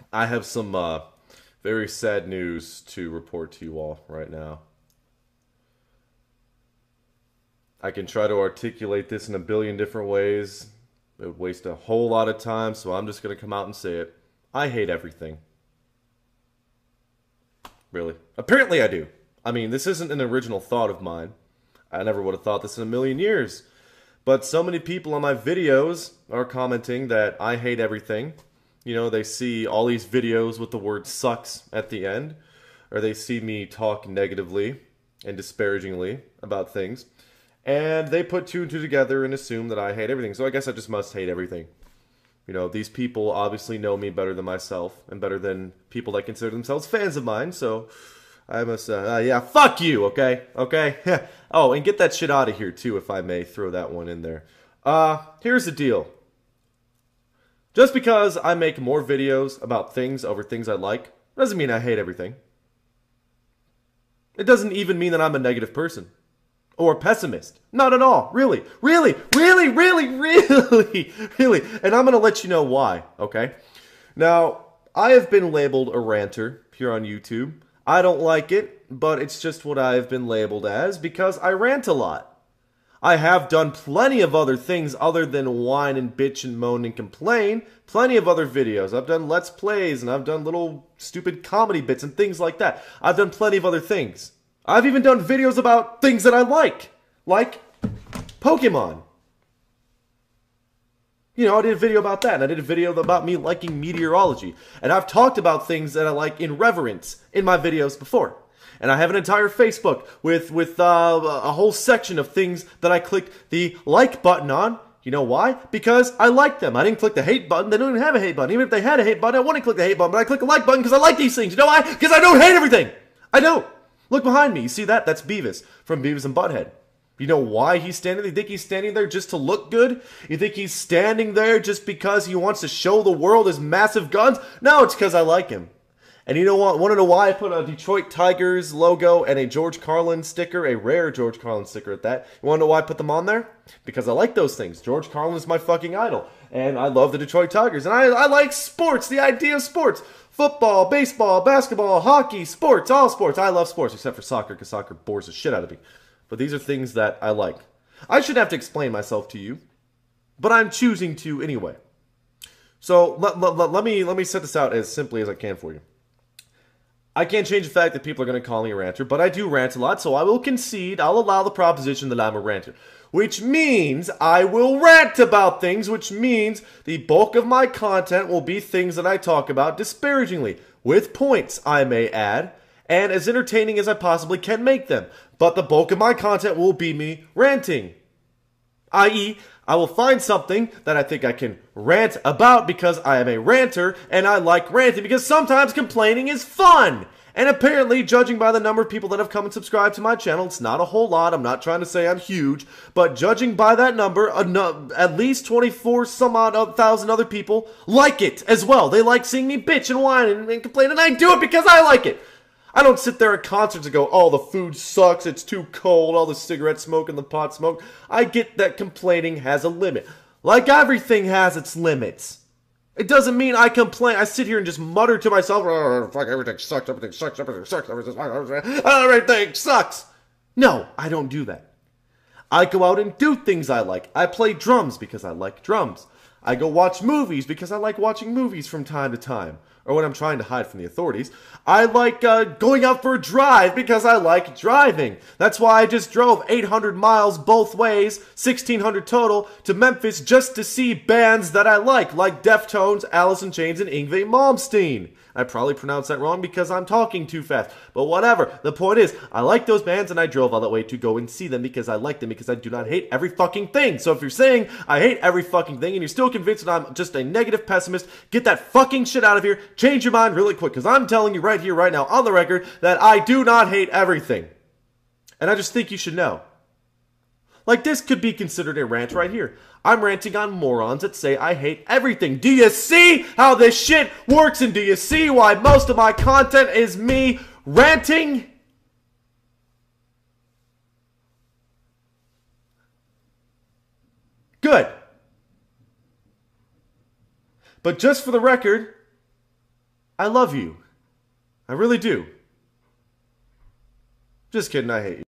I have some very sad news to report to you all right now. I can try to articulate this in a billion different ways. It would waste a whole lot of time, so I'm just going to come out and say it. I hate everything. Really. Apparently I do. I mean, this isn't an original thought of mine. I never would have thought this in a million years. But so many people on my videos are commenting that I hate everything. You know, they see all these videos with the word sucks at the end, or they see me talk negatively and disparagingly about things, and they put two and two together and assume that I hate everything. So I guess I just must hate everything. You know, these people obviously know me better than myself and better than people that consider themselves fans of mine, so I must, yeah, fuck you, okay? Okay? Oh, and get that shit out of here, too, if I may throw that one in there. Here's the deal. Just because I make more videos about things over things I like, doesn't mean I hate everything. It doesn't even mean that I'm a negative person. Or a pessimist. Not at all. Really. Really. Really, really, really, really. And I'm going to let you know why, okay? Now, I have been labeled a ranter here on YouTube. I don't like it, but it's just what I've been labeled as because I rant a lot. I have done plenty of other things other than whine and bitch and moan and complain. Plenty of other videos. I've done Let's Plays and I've done little stupid comedy bits and things like that. I've done plenty of other things. I've even done videos about things that I like Pokemon. You know, I did a video about that, and I did a video about me liking meteorology. And I've talked about things that I like in reverence in my videos before. And I have an entire Facebook with a whole section of things that I clicked the like button on. You know why? Because I like them. I didn't click the hate button. They don't even have a hate button. Even if they had a hate button, I wouldn't click the hate button, but I click the like button because I like these things. You know why? Because I don't hate everything. I don't. Look behind me. You see that? That's Beavis from Beavis and Butthead. You know why he's standing there? You think he's standing there just to look good? You think he's standing there just because he wants to show the world his massive guns? No, it's because I like him. And you know what? Want to know why I put a Detroit Tigers logo and a George Carlin sticker, a rare George Carlin sticker at that? You want to know why I put them on there? Because I like those things. George Carlin is my fucking idol. And I love the Detroit Tigers. And I like sports, the idea of sports. Football, baseball, basketball, hockey, sports, all sports. I love sports except for soccer because soccer bores the shit out of me. But these are things that I like. I shouldn't have to explain myself to you, but I'm choosing to anyway. So let me set this out as simply as I can for you. I can't change the fact that people are going to call me a ranter, but I do rant a lot, so I will concede, I'll allow the proposition that I'm a ranter. Which means I will rant about things, which means the bulk of my content will be things that I talk about disparagingly, with points, I may add, and as entertaining as I possibly can make them. But the bulk of my content will be me ranting. I.e., I will find something that I think I can rant about because I am a ranter and I like ranting because sometimes complaining is fun. And apparently, judging by the number of people that have come and subscribed to my channel, it's not a whole lot. I'm not trying to say I'm huge, but judging by that number, at least 24 some odd thousand other people like it as well. They like seeing me bitch and whine and complain, and I do it because I like it. I don't sit there at concerts and go, oh, the food sucks, it's too cold, all the cigarette smoke and the pot smoke. I get that complaining has a limit. Like everything has its limits. It doesn't mean I complain. I sit here and just mutter to myself, oh, fuck, everything sucks, everything sucks, everything sucks, everything sucks. No, I don't do that. I go out and do things I like. I play drums because I like drums. I go watch movies because I like watching movies from time to time. Or when I'm trying to hide from the authorities. I like going out for a drive because I like driving. That's why I just drove 800 miles both ways, 1,600 total, to Memphis just to see bands that I like Deftones, Alice in Chains, and Yngwie Malmsteen. I probably pronounced that wrong because I'm talking too fast. But whatever. The point is, I like those bands and I drove all that way to go and see them because I like them because I do not hate every fucking thing. So if you're saying I hate every fucking thing and you're still convinced that I'm just a negative pessimist, get that fucking shit out of here. Change your mind really quick because I'm telling you right here, right now, on the record, that I do not hate everything. And I just think you should know. Like, this could be considered a rant right here. I'm ranting on morons that say I hate everything. Do you see how this shit works? And do you see why most of my content is me ranting? Good. But just for the record, I love you. I really do. Just kidding, I hate you.